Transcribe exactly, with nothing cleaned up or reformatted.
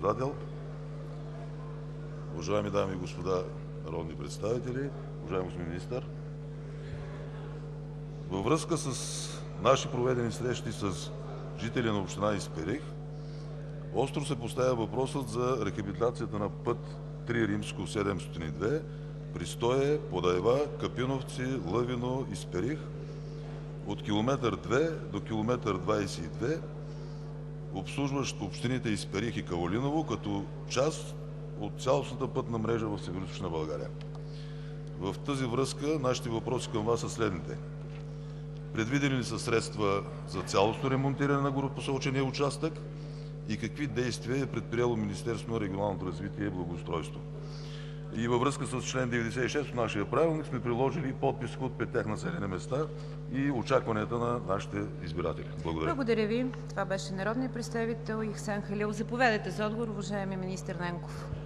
Председател. Уважаеми дами и господа народни представители, уважаеми господин министър! Във връзка с наши проведени срещи с жители на община Исперих, остро се поставя въпросът за рехабилитацията на път три седемстотин и две Пристое – Подайва – Капиновци – Лъвино – Исперих от километър две до километър двадесет и две, обслужващ общините Исперих и Кавалиново, като част от цялостната пътна мрежа в Североизточна България. В тази връзка нашите въпроси към Вас са следните: предвидени ли са средства за цялостно ремонтиране на горепосочения участък и какви действия е предприело Министерството на регионалното развитие и благоустройство? И във връзка с член деветдесет и шест от нашия правилник сме приложили подписка от петте населени места и очакванията на нашите избиратели. Благодаря. Благодаря Ви. Това беше народният представител Ихсан Халил. Заповядайте за отговор, уважаеми министър Нанков.